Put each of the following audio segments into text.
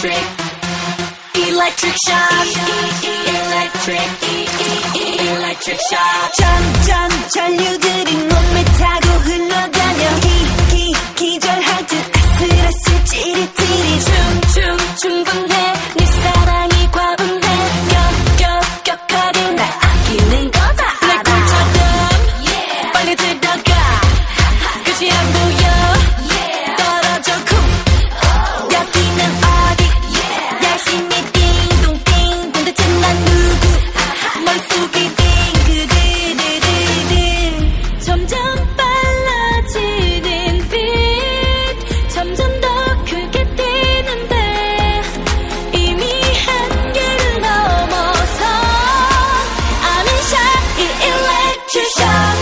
electric shock, electric shock. 점점 전류들이 몸을 타고 흘러다녀 기절할 듯 아슬아슬 찌릿찌릿 충분해 네 사랑이 과분해 격하게 날 아끼는 거다 알아. 내 꿈처럼 빨리 들어가 끝이 안 보여 떨어져 쿵 여기는 어디 열심히 띵동띵 도대체 난 누구 머릿속이 띵그드드드드 점점 빨라지는 빛 점점 더 크게 뛰는데 이미 한계를 넘어서 I'm in shock 이 electric shock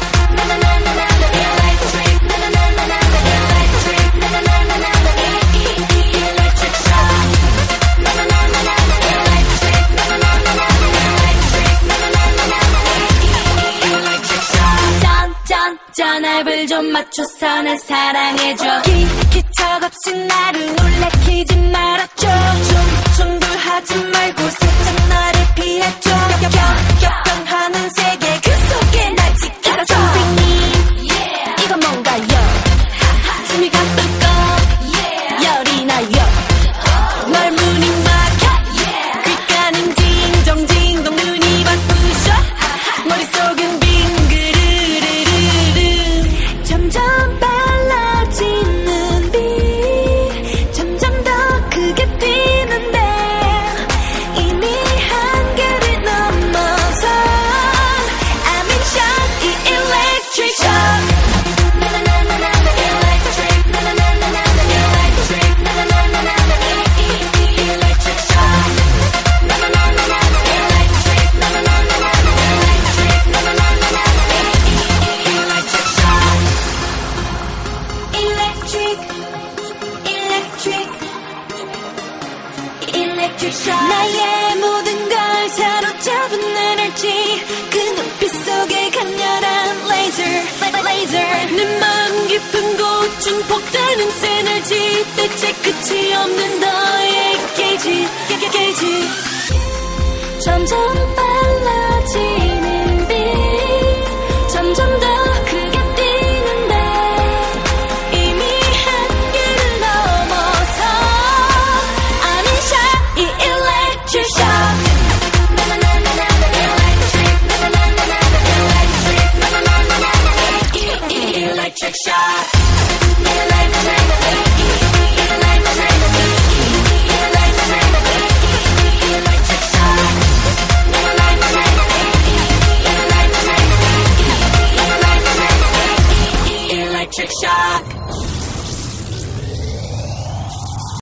전압을 좀 맞춰서 날 사랑해줘 기척 없이 나를 놀래키지 말아줘 충돌하지 말고 살짝 나를 피해줘 격변하는 세계 그 속에 날 지켜줘 선생님 이건 뭔가요 숨이 가쁘고 열이 나요 말문이 막혀 귓가는 딩동딩동 눈이 바쁘셔 머릿속은 점점 빨라지는 빛 점점 더 크게 뛰는데 이미 한계를 넘어서 I'm in shock 이 electric shock 나의 모든 걸 사로잡은 에너지 그 눈빛 속에 강렬한 레이저 내 마음 깊은 곳 증폭되는 에너지 대체 끝이 없는 너의 게이지 점점 빨라지는 빛 점점 더 크게 뛰는데 이미 한계를 넘어서 I'm in shock 이 electric shock Electric shock. Electric shock.